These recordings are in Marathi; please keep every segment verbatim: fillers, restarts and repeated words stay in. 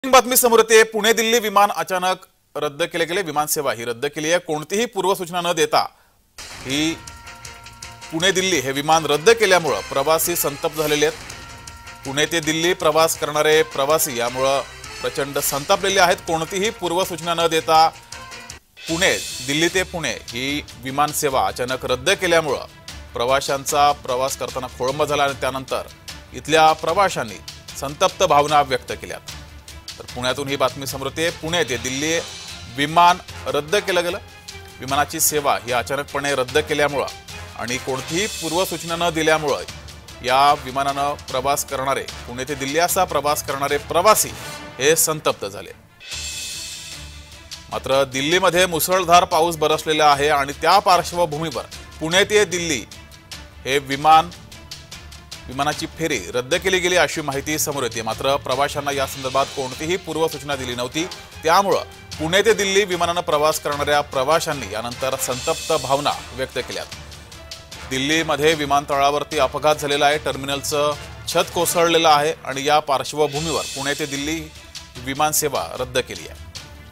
बातमी समोर येते। पुणे दिल्ली विमान अचानक रद्द केले गेले। विमान सेवा ही रद्द केली आहे। कोणतीही पूर्वसूचना न देता ही पुणे दिल्ली हे विमान रद्द केल्यामुळे प्रवासी संतप्त झालेले आहेत। पुणे ते दिल्ली प्रवास करणारे प्रवासी यामुळे प्रचंड संतापलेले आहेत। कोणतीही पूर्वसूचना न देता पुणे दिल्ली ते पुणे ही विमान सेवा अचानक रद्द केल्यामुळे प्रवाशांचा प्रवास करताना खोळंबा झाला आणि त्यानंतर इथल्या प्रवाशांनी संतप्त भावना व्यक्त केल्या। तर पुण्यातून ही बातमी समोर येते। पुणे ते दिल्ली विमान रद्द केलं गेलं। विमानाची सेवा ही अचानकपणे रद्द केल्यामुळे आणि कोणतीही पूर्वसूचना न दिल्यामुळे या विमानानं प्रवास करणारे पुणे ते दिल्ली असा प्रवास करणारे प्रवासी हे संतप्त झाले। मात्र दिल्लीमध्ये मुसळधार पाऊस बरसलेला आहे आणि त्या पार्श्वभूमीवर पुणे ते दिल्ली हे विमान विमानाची फेरी रद्द केली गेली अशी माहिती समोर येते। मात्र प्रवाशांना या संदर्भात कोणतीही पूर्वसूचना दिली नव्हती, त्यामुळे पुणे ते दिल्ली विमानानं प्रवास करणाऱ्या प्रवाशांनी यानंतर संतप्त भावना व्यक्त केल्या। दिल्लीमध्ये विमानतळावरती अपघात झालेला आहे। टर्मिनलचं छत कोसळलेलं आहे आणि या पार्श्वभूमीवर पुणे ते दिल्ली विमान सेवा रद्द केली आहे।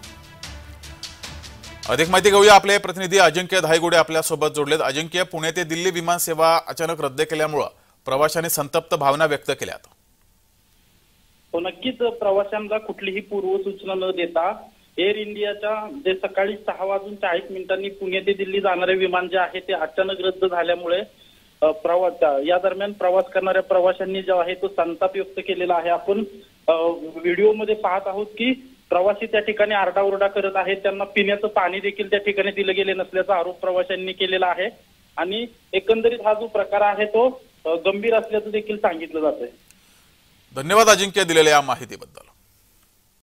अधिक माहिती घेऊया। आपले प्रतिनिधी अजिंक्य धायगुडे आपल्या सोबत जोडलेत। अजिंक्य, पुणे ते दिल्ली विमान सेवा अचानक रद्द केल्यामुळे प्रवाशांनी संतप्त भावना व्यक्त केल्यात। हो, नक्कीच प्रवाशांना कुठलीही पूर्वसूचना न देता एअर इंडियाच्या जे सकाळी सहा वाजून चाळीस मिनिटांनी पुणे ते दिल्ली जाणारे विमान जे आहे ते अचानक रद्द झाल्यामुळे प्रवास या दरम्यान प्रवास करणाऱ्या प्रवाशांनी जो आहे तो संताप व्यक्त केलेला आहे। आपण व्हिडिओमध्ये पाहत आहोत की प्रवासी त्या ठिकाणी आरडाओरडा करत आहेत। त्यांना पिण्याचं पाणी देखील त्या ठिकाणी दिलं गेले नसल्याचा आरोप प्रवाशांनी केलेला आहे आणि एकंदरीत हा जो प्रकार आहे तो गंभीर असल्याचं देखील सांगितलं जातंय। धन्यवाद अजिंक्य दिलेल्या या माहितीबद्दल।